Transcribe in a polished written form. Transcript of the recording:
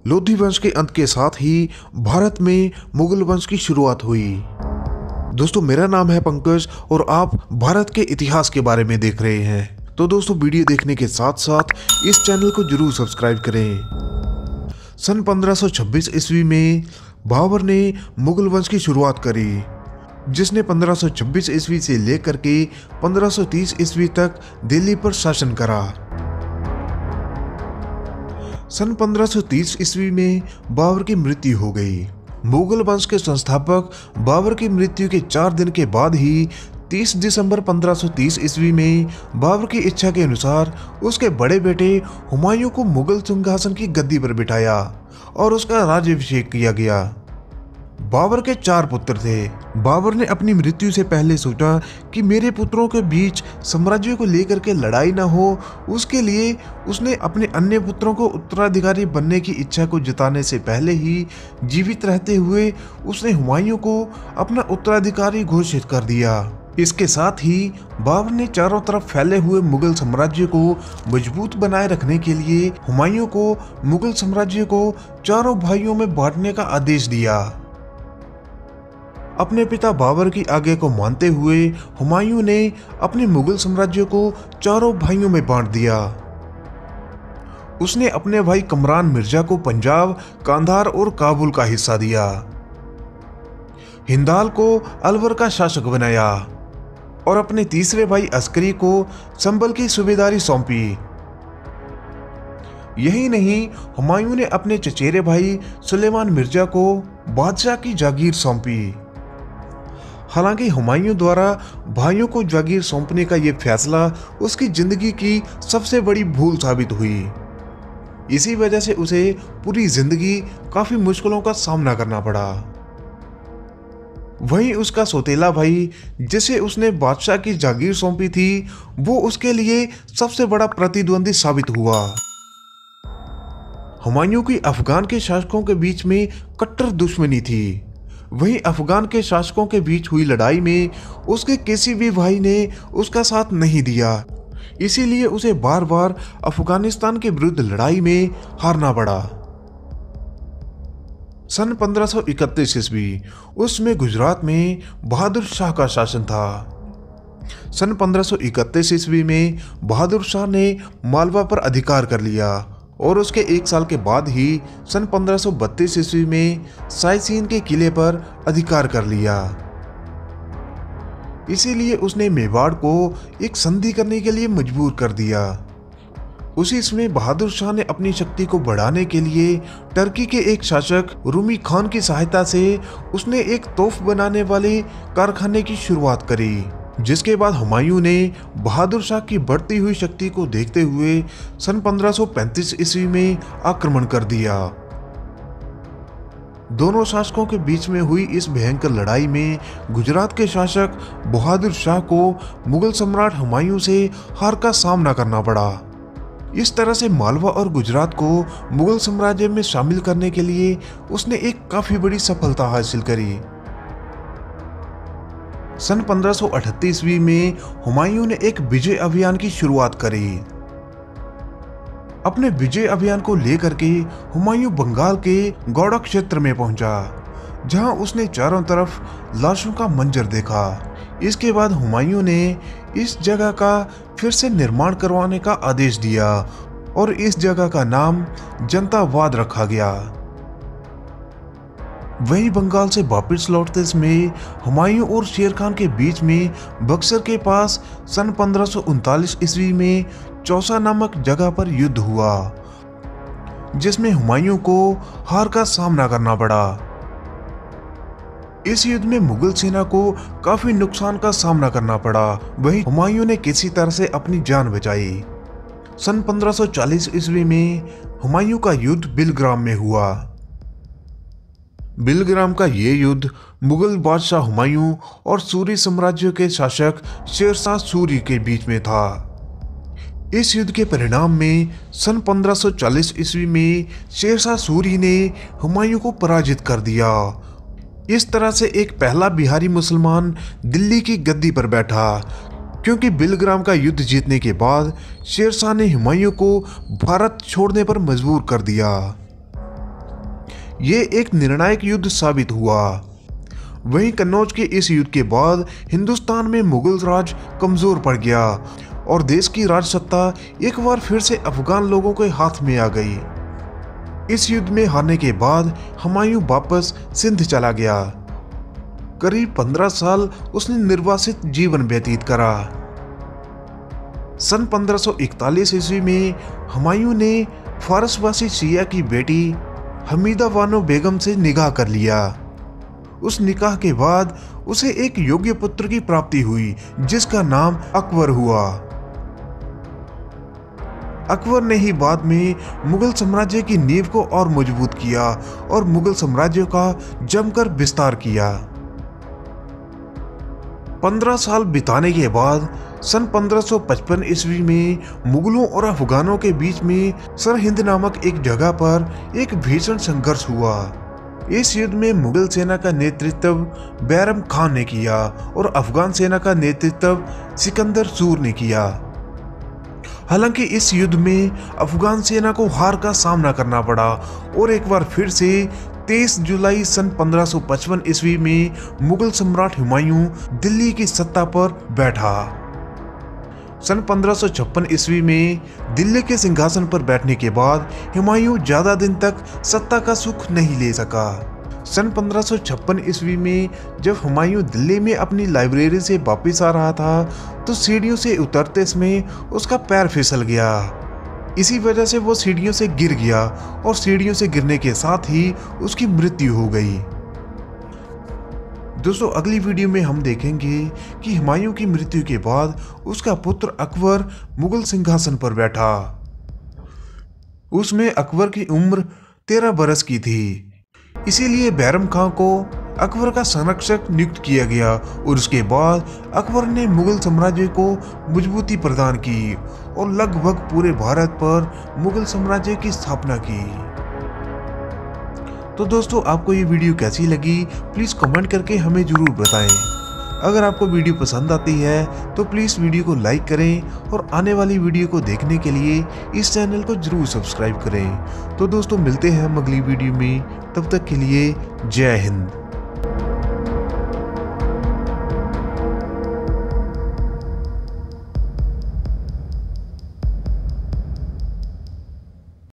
लोधी वंश के अंत के साथ ही भारत में मुगल वंश की शुरुआत हुई। दोस्तों, मेरा नाम है पंकज और आप भारत के इतिहास के बारे में देख रहे हैं। तो दोस्तों, वीडियो देखने के साथ साथ इस चैनल को जरूर सब्सक्राइब करें। सन 1526 ईस्वी में बाबर ने मुगल वंश की शुरुआत करी, जिसने 1526 ईस्वी से लेकर के 1530 ईस्वी तक दिल्ली पर शासन करा। सन 1530 ईस्वी में बाबर की मृत्यु हो गई। मुगल वंश के संस्थापक बाबर की मृत्यु के 4 दिन के बाद ही 30 दिसंबर 1530 ईस्वी में बाबर की इच्छा के अनुसार उसके बड़े बेटे हुमायूं को मुगल सिंहासन की गद्दी पर बिठाया और उसका राज्याभिषेक किया गया। बाबर के 4 पुत्र थे। बाबर ने अपनी मृत्यु से पहले सोचा कि मेरे पुत्रों के बीच साम्राज्य को लेकर के लड़ाई न हो, उसके लिए उसने अपने अन्य पुत्रों को उत्तराधिकारी बनने की इच्छा को जताने से पहले ही जीवित रहते हुए उसने हुमायूं को अपना उत्तराधिकारी घोषित कर दिया। इसके साथ ही बाबर ने चारों तरफ फैले हुए मुगल साम्राज्य को मजबूत बनाए रखने के लिए हुमायूं को मुगल साम्राज्य को चारों भाइयों में बांटने का आदेश दिया। अपने पिता बाबर की आज्ञा को मानते हुए हुमायूं ने अपने मुगल साम्राज्य को चारों भाइयों में बांट दिया। उसने अपने भाई कमरान मिर्जा को पंजाब, कांधार और काबुल का हिस्सा दिया। हिंदाल को अलवर का शासक बनाया और अपने तीसरे भाई अस्करी को संभल की सूबेदारी सौंपी। यही नहीं, हुमायूं ने अपने चचेरे भाई सुलेमान मिर्जा को बादशाह की जागीर सौंपी। हालांकि हुमायूं द्वारा भाइयों को जागीर सौंपने का यह फैसला उसकी जिंदगी की सबसे बड़ी भूल साबित हुई। इसी वजह से उसे पूरी जिंदगी काफी मुश्किलों का सामना करना पड़ा। वहीं उसका सौतेला भाई, जिसे उसने बादशाह की जागीर सौंपी थी, वो उसके लिए सबसे बड़ा प्रतिद्वंदी साबित हुआ। हुमायूं की अफगान के शासकों के बीच में कट्टर दुश्मनी थी। वहीं अफगान के शासकों के बीच हुई लड़ाई में उसके किसी भी भाई ने उसका साथ नहीं दिया, इसीलिए उसे बार बार अफगानिस्तान के विरुद्ध लड़ाई में हारना पड़ा। सन 1531 ईस्वी, उसमें गुजरात में बहादुर शाह का शासन था। सन 1531 ईस्वी में बहादुर शाह ने मालवा पर अधिकार कर लिया और उसके 1 साल के बाद ही सन 1532 ईस्वी में साइसीन के किले पर अधिकार कर लिया। इसीलिए उसने मेवाड़ को एक संधि करने के लिए मजबूर कर दिया। उसी समय बहादुर शाह ने अपनी शक्ति को बढ़ाने के लिए टर्की के एक शासक रूमी खान की सहायता से उसने एक तोफ बनाने वाले कारखाने की शुरुआत करी, जिसके बाद हुमायूं ने बहादुर शाह की बढ़ती हुई शक्ति को देखते हुए सन 1535 ईस्वी में आक्रमण कर दिया। दोनों शासकों के बीच में हुई इस भयंकर लड़ाई में गुजरात के शासक बहादुर शाह को मुगल सम्राट हुमायूं से हार का सामना करना पड़ा। इस तरह से मालवा और गुजरात को मुगल साम्राज्य में शामिल करने के लिए उसने एक काफी बड़ी सफलता हासिल करी। सन 1538 ईस्वी में हुमायूं ने एक विजय अभियान की शुरुआत करी। अपने विजय अभियान को लेकर के हुमायूं बंगाल के गौड़ा क्षेत्र में पहुंचा, जहां उसने चारों तरफ लाशों का मंजर देखा। इसके बाद हुमायूं ने इस जगह का फिर से निर्माण करवाने का आदेश दिया और इस जगह का नाम जनतावाद रखा गया। वहीं बंगाल से वापस लौटते समय हुमायूं और शेर खान के बीच में बक्सर के पास सन 1539 ईस्वी में चौसा नामक जगह पर युद्ध हुआ, जिसमें हुमायूं को हार का सामना करना पड़ा। इस युद्ध में मुगल सेना को काफी नुकसान का सामना करना पड़ा। वहीं हुमायूं ने किसी तरह से अपनी जान बचाई। सन 1540 ईस्वी में हुमायूं का युद्ध बिलग्राम में हुआ। बिलग्राम का ये युद्ध मुगल बादशाह हुमायूं और सूरी साम्राज्य के शासक शेरशाह सूरी के बीच में था। इस युद्ध के परिणाम में सन 1540 ईस्वी में शेरशाह सूरी ने हुमायूं को पराजित कर दिया। इस तरह से एक पहला बिहारी मुसलमान दिल्ली की गद्दी पर बैठा, क्योंकि बिलग्राम का युद्ध जीतने के बाद शेरशाह ने हुमायूं को भारत छोड़ने पर मजबूर कर दिया। ये एक निर्णायक युद्ध साबित हुआ। वहीं कन्नौज के इस युद्ध के बाद हिंदुस्तान में मुगल राज कमजोर पड़ गया और देश की राजसत्ता एक बार फिर से अफगान लोगों के हाथ में आ गई। इस युद्ध में हारने के बाद हुमायूं वापस सिंध चला गया। करीब 15 साल उसने निर्वासित जीवन व्यतीत करा। सन 1541 ईस्वी में हुमायूं ने फारसवासी शिया की बेटी हमीदा बानो बेगम से निकाह कर लिया। उस निकाह के बाद उसे एक योग्य पुत्र की प्राप्ति हुई जिसका नाम अकबर हुआ। अकबर ने ही बाद में मुगल साम्राज्य की नींव को और मजबूत किया और मुगल साम्राज्य का जमकर विस्तार किया। 15 साल बिताने के बाद सन 1555 ईस्वी में मुगलों और अफगानों के बीच में सरहिंद नामक एक जगह पर एक भीषण संघर्ष हुआ। इस युद्ध में मुगल सेना का नेतृत्व बैरम खान ने किया और अफगान सेना का नेतृत्व सिकंदर सूर ने किया। हालांकि इस युद्ध में अफगान सेना को हार का सामना करना पड़ा और एक बार फिर से 23 जुलाई सन 1555 ईस्वी में मुगल सम्राट हुमायूं दिल्ली की सत्ता पर बैठा। सन 1556 ईस्वी में दिल्ली के सिंहासन पर बैठने के बाद हुमायूं ज्यादा दिन तक सत्ता का सुख नहीं ले सका। सन 1556 ईस्वी में जब हुमायूं दिल्ली में अपनी लाइब्रेरी से वापस आ रहा था तो सीढ़ियों से उतरते समय उसका पैर फिसल गया। इसी वजह से वो सीढ़ियों से गिर गया और सीढ़ियों से गिरने के साथ ही उसकी मृत्यु हो गई। दोस्तों अगली वीडियो में हम देखेंगे कि हुमायूं की मृत्यु के बाद उसका पुत्र अकबर मुगल सिंहासन पर बैठा। उसमें अकबर की उम्र 13 बरस की थी। इसीलिए बैरम खां को अकबर का संरक्षक नियुक्त किया गया और उसके बाद अकबर ने मुगल साम्राज्य को मजबूती प्रदान की और लगभग पूरे भारत पर मुगल साम्राज्य की स्थापना की। तो दोस्तों आपको ये वीडियो कैसी लगी प्लीज़ कमेंट करके हमें ज़रूर बताएं। अगर आपको वीडियो पसंद आती है तो प्लीज़ वीडियो को लाइक करें और आने वाली वीडियो को देखने के लिए इस चैनल को ज़रूर सब्सक्राइब करें। तो दोस्तों मिलते हैं हम अगली वीडियो में, तब तक के लिए जय हिंद।